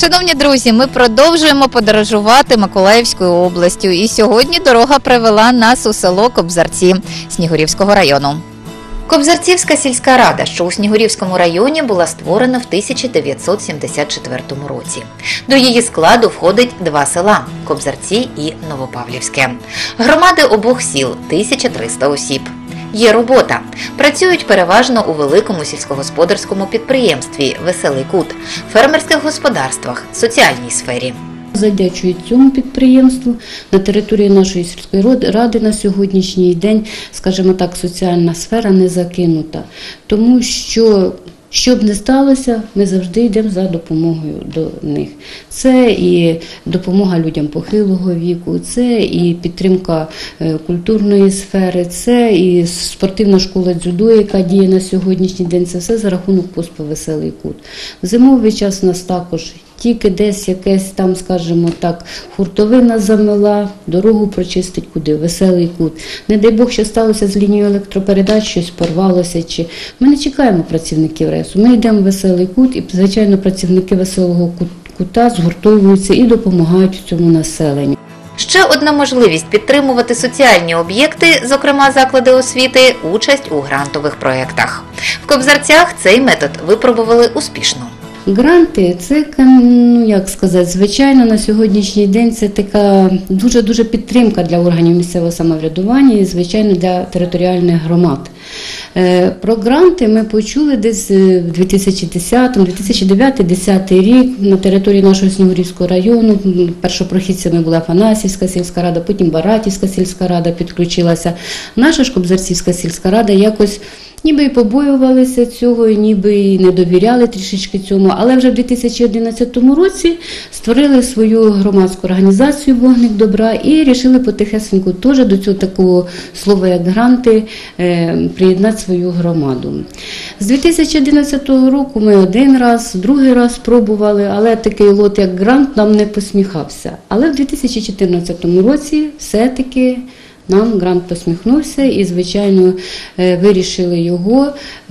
Шановні друзі, ми продовжуємо подорожувати Миколаївською областю. І сьогодні дорога привела нас у село Кобзарці Снігурівського району. Кобзарцівська сільська рада, що у Снігурівському районі, була створена в 1974 році. До її складу входить два села – Кобзарці і Новопавлівське. Громади обох сіл – 1300 осіб. Є робота. Працюють переважно у великому сільськогосподарському підприємстві «Веселий кут», фермерських господарствах, соціальній сфері. Завдячують цьому підприємству на території нашої сільської ради на сьогоднішній день, скажімо так, соціальна сфера не закинута. Тому що б не сталося, ми завжди йдемо за допомогою до них. Це і допомога людям похилого віку, це і підтримка культурної сфери, це і спортивна школа дзюдо, яка діє на сьогоднішній день. Це все за рахунок ПОСПа «Веселий кут». В зимовий час у нас також тільки десь якесь там, скажімо так, хуртовина замила, дорогу прочистить куди, «Веселий кут». Не дай Бог, що сталося з лінією електропередач, щось порвалося. Ми не чекаємо працівників РЕСу, ми йдемо в «Веселий кут» і, звичайно, працівники «Веселого кута» згуртовуються і допомагають цьому населенню. Ще одна можливість підтримувати соціальні об'єкти, зокрема заклади освіти, участь у грантових проєктах. В Кобзарцях цей метод випробували успішно. Гранти – це, звичайно, на сьогоднішній день це така дуже підтримка для органів місцевого самоврядування і, звичайно, для територіальних громад. Про гранти ми почули десь в 2009-2010 рік на території нашого Снігурівського району. Першопрохідцями була Афанасівська сільська рада, потім Баратівська сільська рада підключилася. Наша ж Кобзарцівська сільська рада якось ніби і побоювалися цього, ніби і не довіряли трішечки цьому. Але вже в 2011 році створили свою громадську організацію «Вогник добра» і вирішили потихесеньку теж до цього такого слова, як гранти, приєднати свою громаду. З 2011 року ми один раз, другий раз пробували, але такий лот, як грант, нам не посміхався. Але в 2014 році все-таки нам грант посміхнувся і, звичайно, вирішили його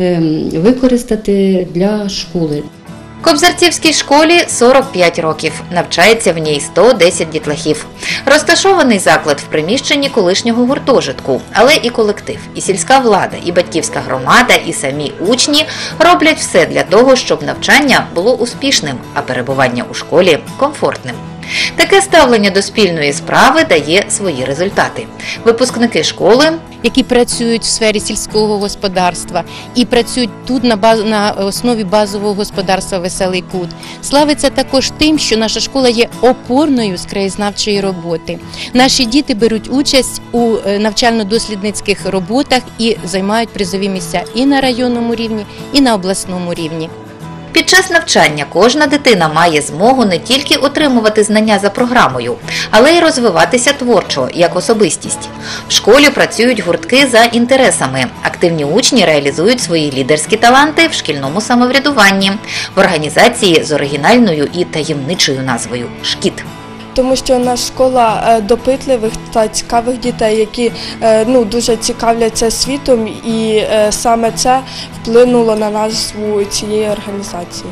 використати для школи. Кобзарцівській школі 45 років. Навчається в ній 110 дітлахів. Розташований заклад в приміщенні колишнього гуртожитку. Але і колектив, і сільська влада, і батьківська громада, і самі учні роблять все для того, щоб навчання було успішним, а перебування у школі – комфортним. Таке ставлення до спільної справи дає свої результати. Випускники школи, які працюють в сфері сільського господарства і працюють тут на основі базового господарства «Веселий кут», славиться також тим, що наша школа є опорною з краєзнавчої роботи. Наші діти беруть участь у навчально-дослідницьких роботах і займають призові місця і на районному рівні, і на обласному рівні. Під час навчання кожна дитина має змогу не тільки отримувати знання за програмою, але й розвиватися творчо, як особистість. В школі працюють гуртки за інтересами. Активні учні реалізують свої лідерські таланти в шкільному самоврядуванні, в організації з оригінальною і таємничою назвою «Шкіт». Тому що наша школа допитливих та цікавих дітей, які дуже цікавляться світом, і саме це вплинуло на назву цієї організації.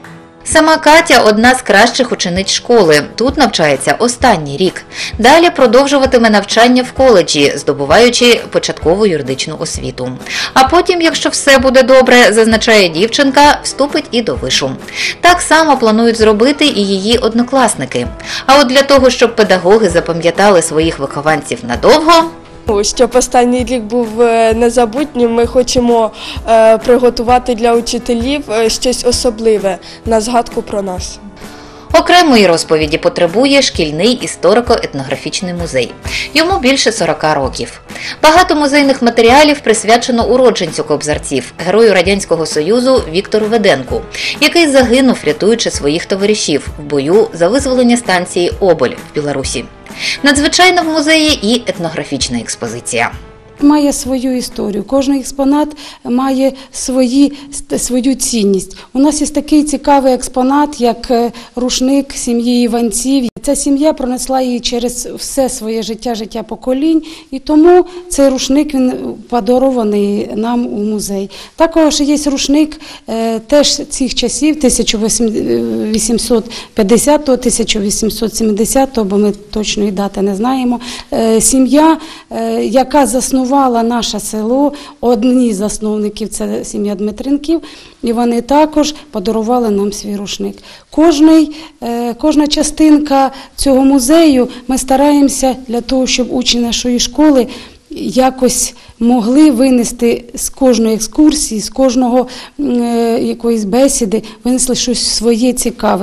Сама Катя – одна з кращих учениць школи. Тут навчається останній рік. Далі продовжуватиме навчання в коледжі, здобуваючи початкову юридичну освіту. А потім, якщо все буде добре, зазначає дівчинка, вступить і до вишу. Так само планують зробити і її однокласники. А от для того, щоб педагоги запам'ятали своїх вихованців надовго, щоб останній рік був незабутнім, ми хочемо приготувати для учителів щось особливе на згадку про нас. Окремої розповіді потребує шкільний історико-етнографічний музей. Йому більше 40 років. Багато музейних матеріалів присвячено уродженцю Кобзарців, герою Радянського Союзу Віктору Веденку, який загинув, рятуючи своїх товаришів в бою за визволення станції Оболь в Білорусі. Надзвичайно в музеї і етнографічна експозиція. Має свою історію, кожен експонат має свою цінність. У нас є такий цікавий експонат, як рушник сім'ї Іванців, Ця сім'я пронесла її через все своє життя поколінь, і тому цей рушник він подарований нам у музей. Також є рушник теж цих часів, 1850-1870, бо ми точної дати не знаємо. Сім'я, яка заснувала наше село, одні з засновників – це сім'я Дмитренків, і вони також подарували нам свій рушник. Кожна частинка цього музею ми стараємося для того, щоб учні нашої школи якось могли винести з кожної екскурсії, з кожного якоїсь бесіди, винесли щось своє цікаве.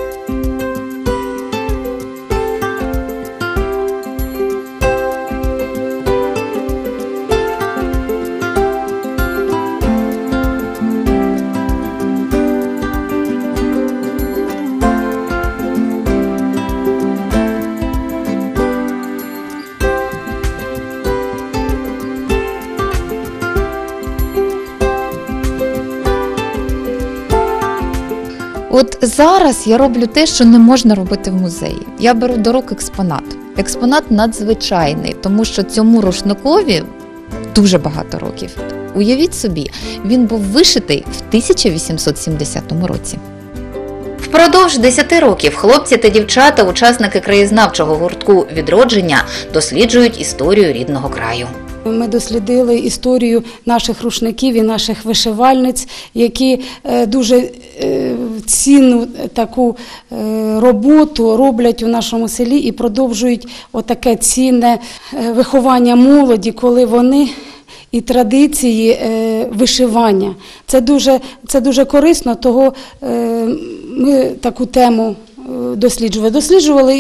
От зараз я роблю те, що не можна робити в музеї. Я беру до рук експонат. Експонат надзвичайний, тому що цьому рушникові дуже багато років. Уявіть собі, він був вишитий в 1870 році. Впродовж 10 років хлопці та дівчата, учасники краєзнавчого гуртку «Відродження», досліджують історію рідного краю. Ми дослідили історію наших рушників і наших вишивальниць, які дуже цінну таку роботу роблять у нашому селі і продовжують отаке цінне виховання молоді, коли вони і традиції вишивання. Це дуже корисно, того ми таку тему досліджували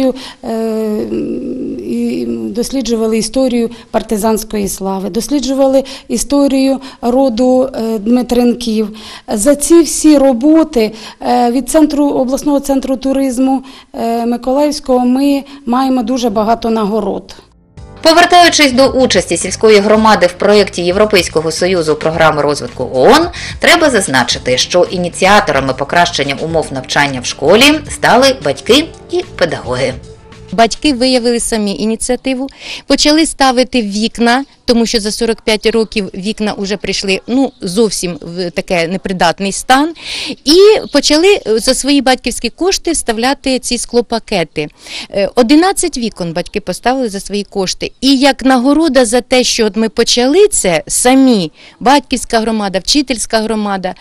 історію партизанської слави, досліджували історію роду Дмитренків. За ці всі роботи від обласного центру туризму Миколаївського ми маємо дуже багато нагород. Повертаючись до участі сільської громади в проєкті Європейського Союзу програми розвитку ООН, треба зазначити, що ініціаторами покращення умов навчання в школі стали батьки і педагоги. Батьки виявили самі ініціативу, почали ставити вікна, тому що за 45 років вікна вже прийшли зовсім в таке непридатний стан, і почали за свої батьківські кошти вставляти ці склопакети. 11 вікон батьки поставили за свої кошти. І як нагорода за те, що ми почали це самі, батьківська громада, вчительська громада,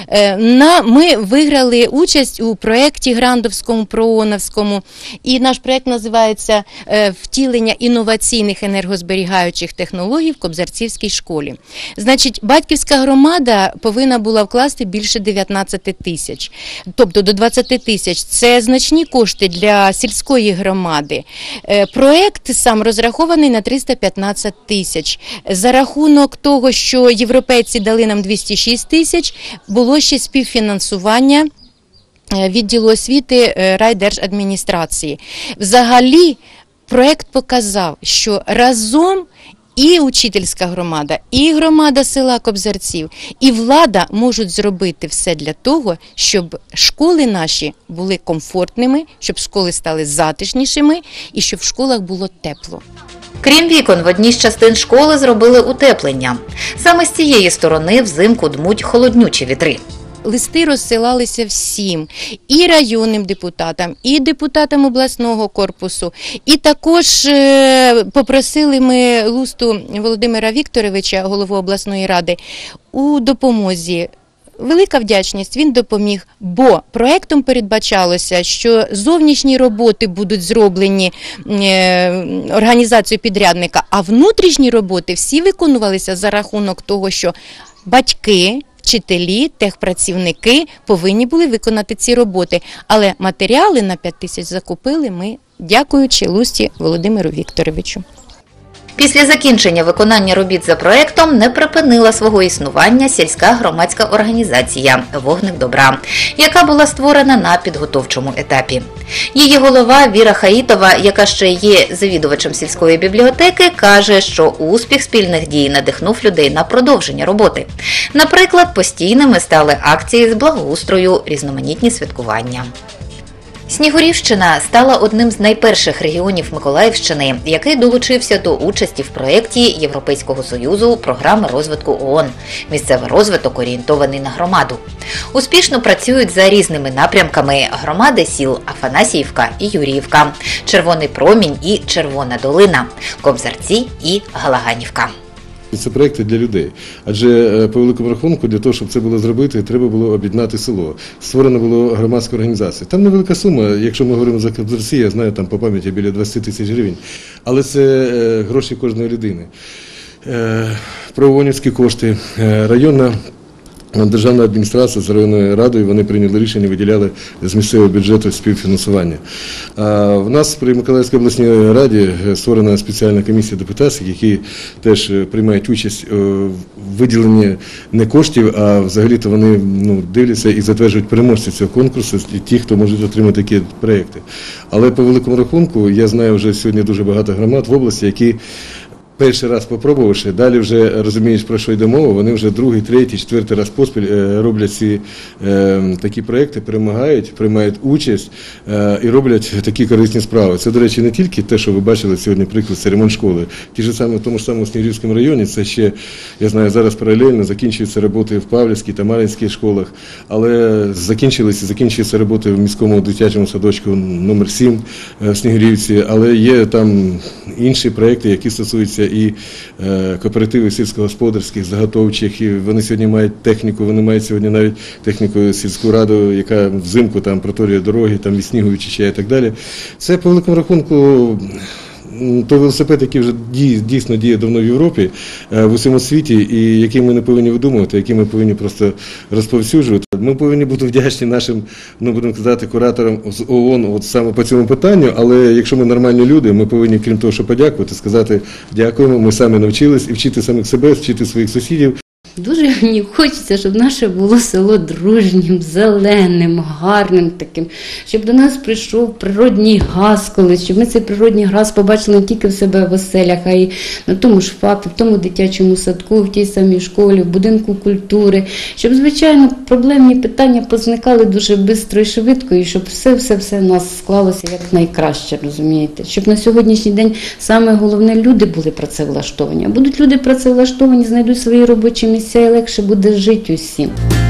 ми виграли участь у проєкті грандовському, прооновському, і наш проєкт називається «Втілення інноваційних енергозберігаючих технологій в Кобзарцівській школі». Значить, батьківська громада повинна була вкласти більше 19 тисяч, тобто до 20 тисяч. Це значні кошти для сільської громади. Проєкт сам розрахований на 315 тисяч. За рахунок того, що європейці дали нам 206 тисяч, було ще співфінансування відділу освіти райдержадміністрації. Взагалі, проєкт показав, що разом і учительська громада, і громада села Кобзарців, і влада можуть зробити все для того, щоб школи наші були комфортними, щоб школи стали затишнішими і щоб в школах було тепло. Крім вікон, в одній з частин школи зробили утеплення. Саме з цієї сторони взимку дмуть холоднючі вітри. Листи розсилалися всім, і районним депутатам, і депутатам обласного корпусу. І також попросили ми Лусту Володимира Вікторовича, голову обласної ради, у допомозі. Велика вдячність, він допоміг, бо проєктом передбачалося, що зовнішні роботи будуть зроблені організацією підрядника, а внутрішні роботи всі виконувалися за рахунок того, що батьки, вчителі, техпрацівники повинні були виконати ці роботи. Але матеріали на 5 тисяч закупили ми, дякуючи Лусті Володимиру Вікторовичу. Після закінчення виконання робіт за проєктом не припинила свого існування сільська громадська організація «Вогник добра», яка була створена на підготовчому етапі. Її голова Віра Хаїтова, яка ще є завідувачем сільської бібліотеки, каже, що успіх спільних дій надихнув людей на продовження роботи. Наприклад, постійними стали акції з благоустрою, різноманітні святкування. Снігурівщина стала одним з найперших регіонів Миколаївщини, який долучився до участі в проєкті Європейського Союзу програми розвитку ООН «Місцевий розвиток, орієнтований на громаду». Успішно працюють за різними напрямками громади сіл Афанасіївка і Юріївка, Червоний Промінь і Червона Долина, Кобзарці і Галаганівка. Це проєкти для людей, адже по великому рахунку для того, щоб це було зробити, треба було об'єднати село. Створена була громадська організація. Там невелика сума, якщо ми говоримо за Кобзарці, я знаю там по пам'яті біля 20 тисяч гривень, але це гроші кожної людини. Правоонівські кошти, районна державна адміністрація з районною радою, вони прийняли рішення, виділяли з місцевого бюджету співфінансування. В нас при Миколаївській обласній раді створена спеціальна комісія депутатських, які теж приймають участь у виділенні не коштів, а взагалі-то вони дивляться і затверджують переможців цього конкурсу, і ті, хто можуть отримати такі проєкти. Але по великому рахунку, я знаю вже сьогодні дуже багато громад в області, які перший раз попробувавши, далі вже розумієш, про що йде мова, вони вже другий, третій, четвертий раз поспіль роблять ці такі проєкти, перемагають, приймають участь і роблять такі корисні справи. Це, до речі, не тільки те, що ви бачили сьогодні, приклад, це ремонт школи. Ті ж саме в тому ж самому Снігурівському районі, це ще, я знаю, зараз паралельно закінчуються роботи в Павлівській та Мар'їнській школах, але закінчуються роботи в міському дитячому садочку номер 7 в Снігурівці, але є там інші проєкти, які стосуються і кооперативів сільськогосподарських, заготовчих, і вони сьогодні мають техніку, вони мають сьогодні навіть техніку сільську раду, яка взимку там проторює дороги, там від снігу вичищає і так далі. Це по великому рахунку той велосипед, який вже дійсно діє давно в Європі, в усьому світі, і який ми не повинні видумувати, який ми повинні просто розповсюджувати. Ми повинні бути вдячні нашим, будемо казати, кураторам з ООН от саме по цьому питанню, але якщо ми нормальні люди, ми повинні, крім того, що подякувати, сказати дякуємо, ми самі навчились і вчити самих себе, вчити своїх сусідів. Дуже мені хочеться, щоб наше було село дружнім, зеленим, гарним таким, щоб до нас прийшов природній газ колись, щоб ми цей природній газ побачили не тільки в себе в оселях, а й на тому ж ФАПі, в тому дитячому садку, в тій самій школі, в будинку культури, щоб, звичайно, проблемні питання позникали дуже швидко і швидко, і щоб все у нас склалося як найкраще, розумієте? Щоб на сьогоднішній день саме головне люди були працевлаштовані. А будуть люди працевлаштовані, знайдуть свої робочі місця, і легше буде жити усім.